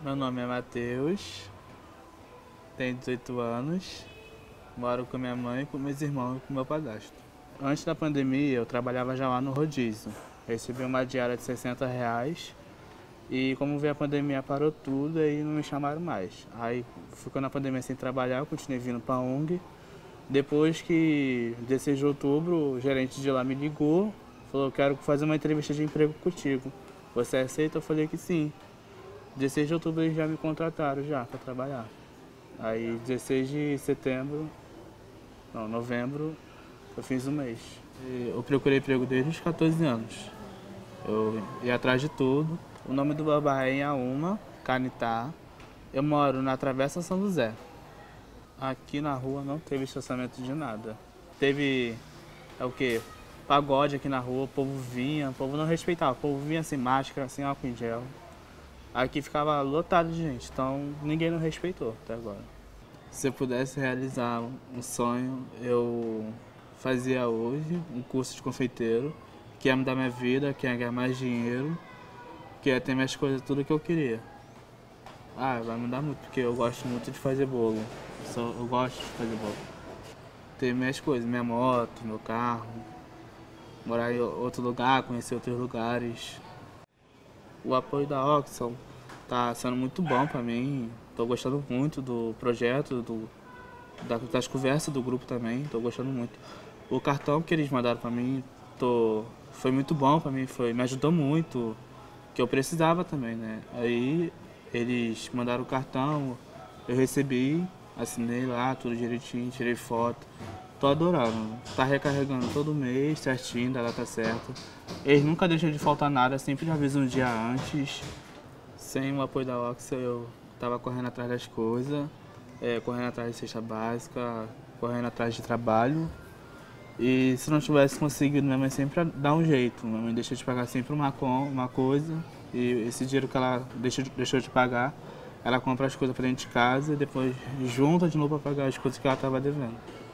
Meu nome é Matheus, tenho 18 anos, moro com minha mãe, com meus irmãos e com meu padrasto. Antes da pandemia, eu trabalhava já lá no rodízio. Recebi uma diária de R$ 60 e como veio a pandemia parou tudo e não me chamaram mais. Aí ficou na pandemia sem trabalhar, eu continuei vindo para a ONG. Depois que 16 de outubro, o gerente de lá me ligou, falou: quero fazer uma entrevista de emprego contigo. Você aceita? Eu falei que sim. 16 de outubro eles já me contrataram já para trabalhar. Aí 16 de setembro, não, novembro, eu fiz um mês. Eu procurei emprego desde os 14 anos. Eu ia atrás de tudo. O nome do meu bairro é Inhaúma, Canitá. Eu moro na Travessa São José. Aqui na rua não teve estacionamento de nada. Teve, o quê? Pagode aqui na rua, o povo não respeitava. O povo vinha sem máscara, sem álcool em gel. Aqui ficava lotado de gente, então ninguém não respeitou até agora. Se eu pudesse realizar um sonho, eu fazia hoje um curso de confeiteiro, que ia mudar minha vida, que ia ganhar mais dinheiro, que ia ter minhas coisas, tudo que eu queria. Vai mudar muito, porque eu gosto muito de fazer bolo. Eu gosto de fazer bolo. Ter minhas coisas, minha moto, meu carro, morar em outro lugar, conhecer outros lugares. O apoio da Oxxon tá sendo muito bom para mim. Tô gostando muito do projeto, das conversas do grupo também. Tô gostando muito. O cartão que eles mandaram para mim foi muito bom para mim, me ajudou muito, que eu precisava também, né? Aí eles mandaram o cartão, eu recebi, assinei lá tudo direitinho, tirei foto. Tô adorando. Tá recarregando todo mês, certinho, da data certa. Eles nunca deixam de faltar nada, sempre avisam um dia antes. Sem o apoio da Oxxon, eu tava correndo atrás das coisas, correndo atrás de cesta básica, correndo atrás de trabalho. E se não tivesse conseguido, minha mãe sempre dá um jeito. Minha mãe deixa de pagar sempre uma coisa, e esse dinheiro que ela deixou de pagar, ela compra as coisas pra dentro de casa e depois junta de novo pra pagar as coisas que ela tava devendo.